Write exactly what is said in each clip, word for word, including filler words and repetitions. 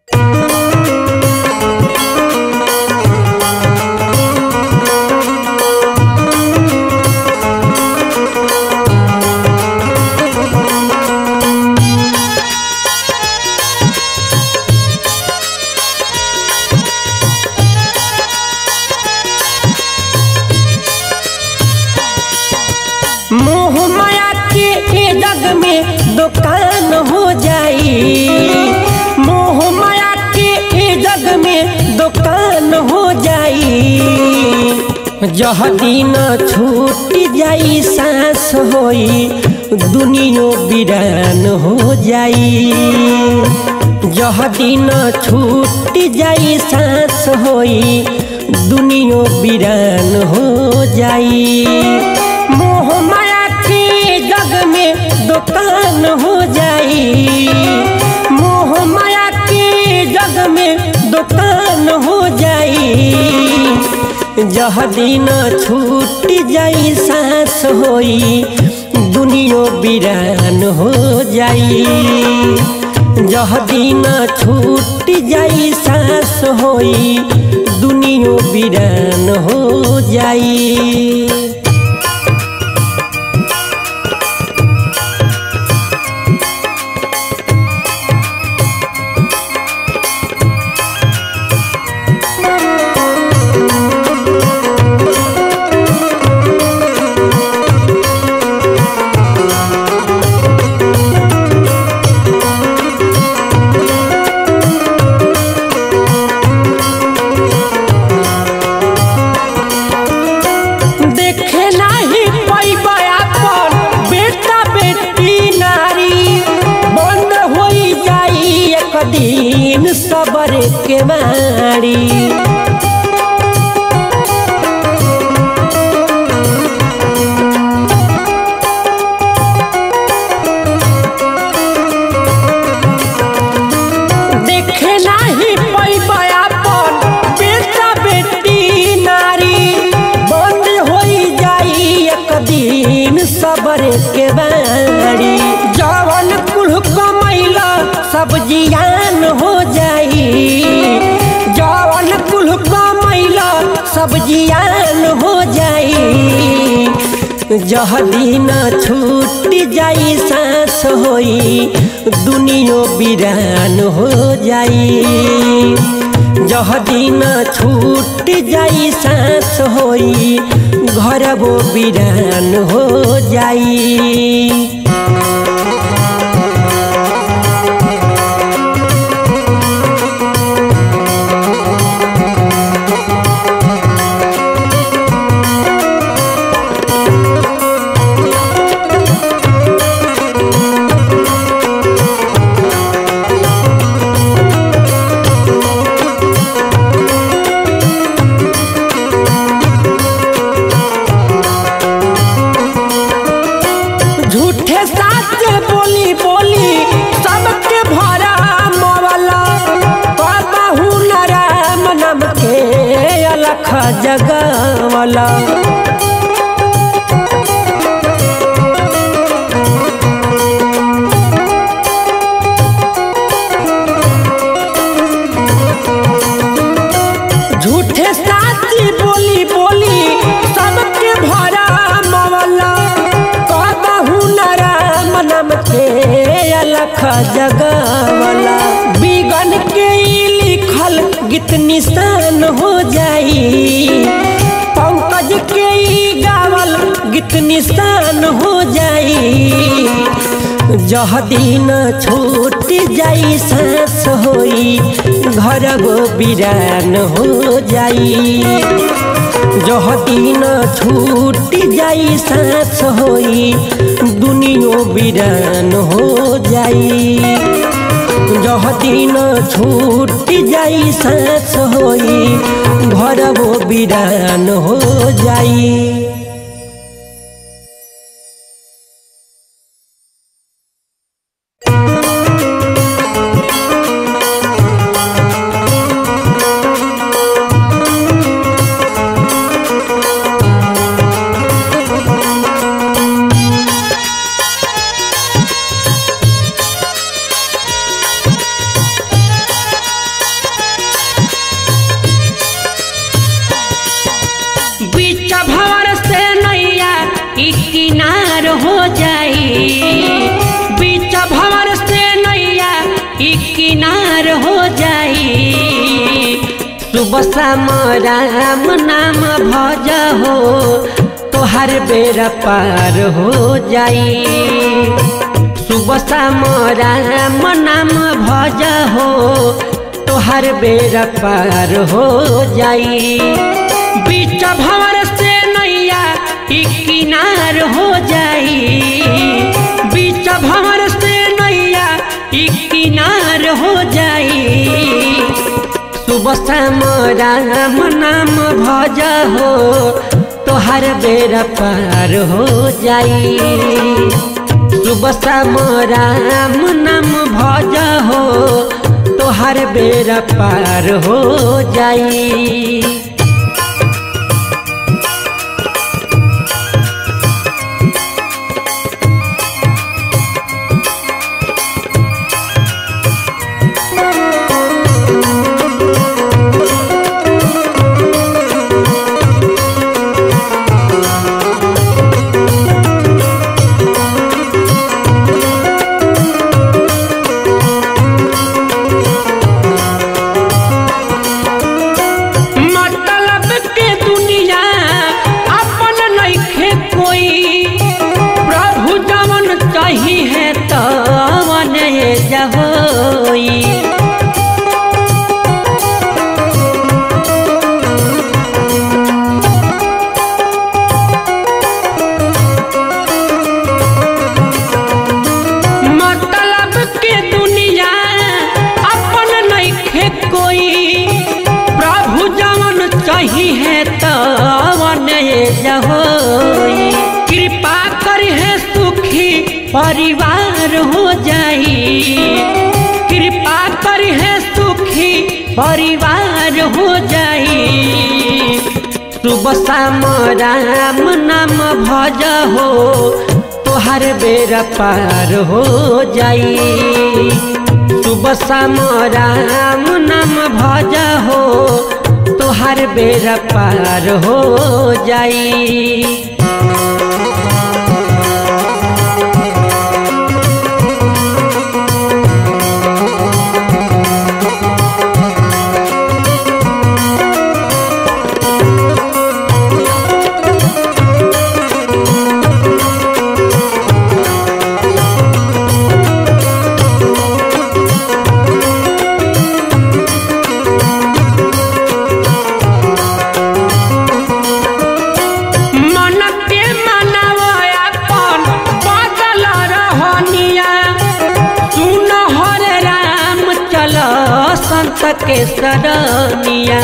मोह माया के जग में दुकान हो जाई, मोह माया के जग में दुकान हो जाई। जह दिन छूट जाई सांस होई दुनिया वीरान हो जाई। जह दिन छूट जाई सांस होई दुनिया वीरान हो जाई। मोह माया के जग में दुकान हो जाई, मोह माया के जग में दुकान हो जाई। जह दिन छूट जाई सांस होई दुनिया वीरान हो जाई। जह दिन छूट जाई सांस होई दुनिया वीरान हो जाई। दिन सबर के मारी देखे नहीं पैबा अपन बेटा बेटी नारी। बंद हो जाई एक दिन सबर के मारी। जवन कुल कमैला सब जियान हो जाई, जवन कुल कमैला सब जियान हो जाई। जह दिन छूट जाई सांस होई दुनिया वीरान हो जाई। जह दिन छूट जाई सांस होई घर वो वीरान हो जाई। झूठे साच बोली बोली सबके भरा मवाला। कहू न राम नाम के अलख जगवाला। झूठे साच बोली बोली सबके भरा मवाला। नाम के अलख जगवाला। बिगन के लिखल गीत निशान हो जाई। पंकज के गावल गीत निशान हो जाई। जह दिन छूट जाई सांस होई घर वो वीरान हो जाई। जह दिन छूट जाई सांस होई दुनिया वीरान हो जाई। जह दिन छूट जाई सांस होई घर वो वीरान हो जाई। किनार हो जाई। सुबह शाम राम नाम भज हो तोहर बेड़ा पार हो जाई। सुबह शाम राम नाम भज हो तोहर बेड़ा पार हो जाई। बीच भंवर से नैया ई किनार हो जाई। बीच भंवर से नैया ई किनार हो जाई। सुबह शाम राम नाम भज हो तोहर बेड़ा पार हो जाई। सुबह शाम राम नाम भज हो तोहर बेड़ा पार हो जाई। कृपा करी है सुखी परिवार हो जाई। कृपा करी है सुखी परिवार हो जाई। सुबह शाम राम नाम भज हो तोहर बेड़ा पार हो जाई। सुबह शाम राम नाम भज हो तोहर बेड़ा पार हो जाई। संत के सरनिया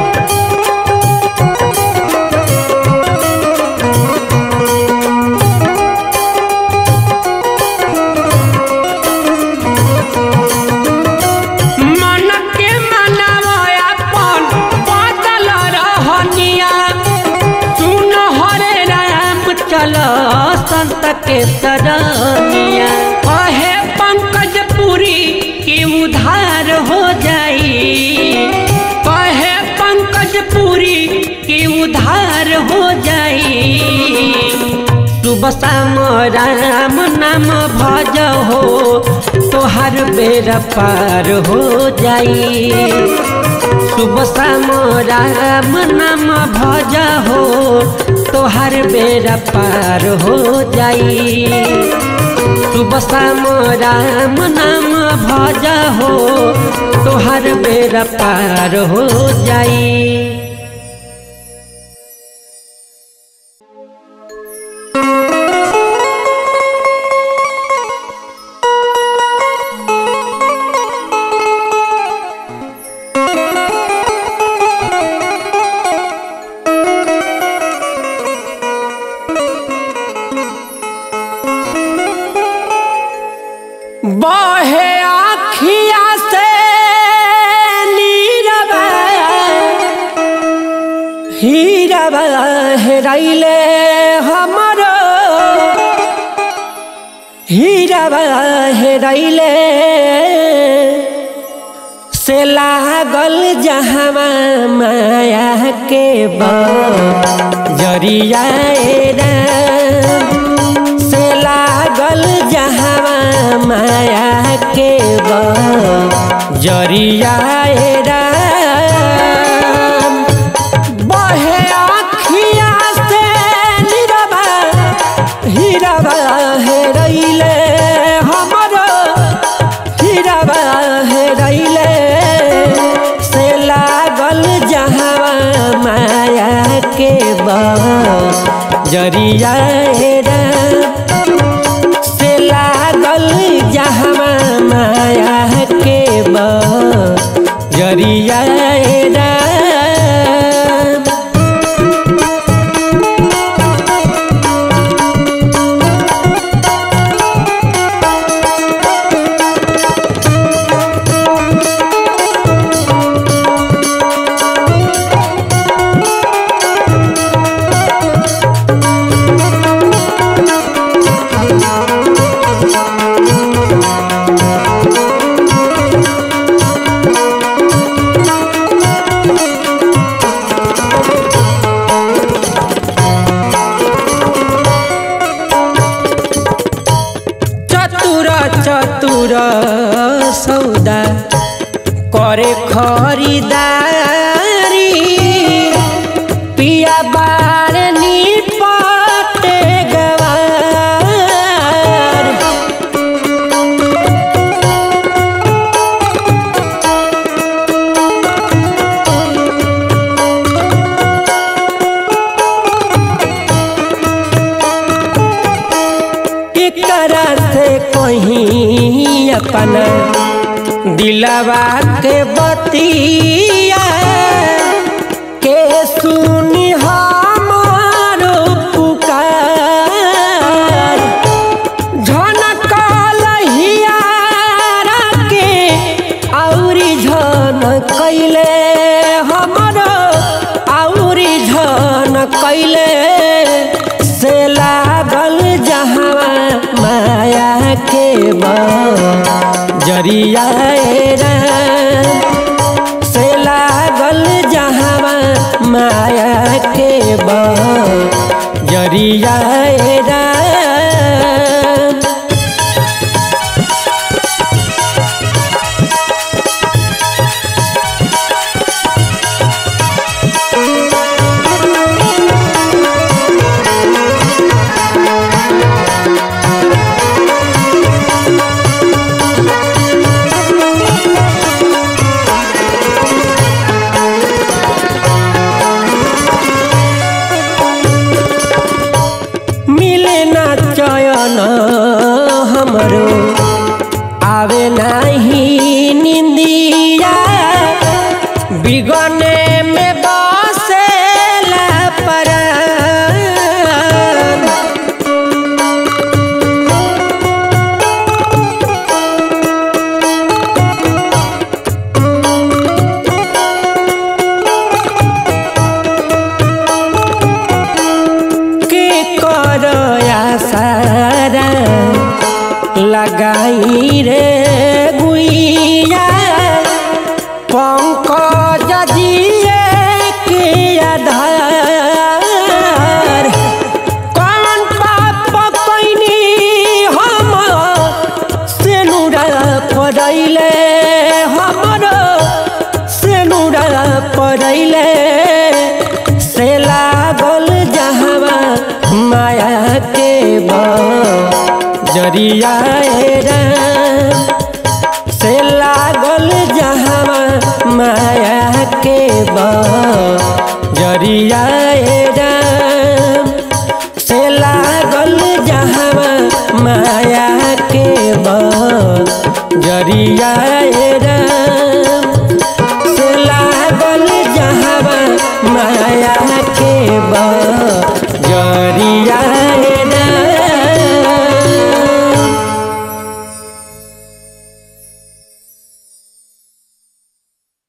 मन के मनावा अपन बदल रहनिया। सुन हरे राम चल संत के सरनिया। कहे पंकज पुरी की उधार हो जाई। कहे पंकज पुरी की उधार हो जाई। सुबह शाम राम नाम भज हो तोहर बेड़ा पार हो जाई। सुबह शाम राम नाम भज हो तोहर बेड़ा पार हो जाई। सुबह शाम राम नाम भज हो तोहर बेड़ा पार हो जाई। बहे आखिया से नीरबा हीरबा हेराइले हमरो हीरबा हेराइले से लागल जहवा माया के बजरिया से लागल जहवा माया के बा जरिया राम बहे आँखिया से नीरवा हीरावा हेरैले हमरो हीरावा हेरैले से लागल जहाँ माया के जरिया राम से लागल जहाँ माया के जरिया राम। चतुर सौदा करे खरीदारी पिया बार निपटे गवार एकरा से कहीं अपना दिलवा के बतिया के सुनी हमारो पुकार झनकल हियारा के औरी झन कैले हमरो औरी झन कैले से लागल जहाँ माया के जरिया राम से लागल जहाँ माया के जरिया राम। चयन हमरो आवे नहीं निंदिया बिगने में बसेला परान के कर सारा लगाई रे गुइया पंकज जिए के आधार कौन पाप कैनी हम सेनुरा पड़ैले हमरो सेनुरा पड़ैले से लागल जहाँ माया के जरिया राम से लागल जहाँ माया के जरिया राम से लागल जहाँ माया के जरिया राम से लागल जहाँ माया के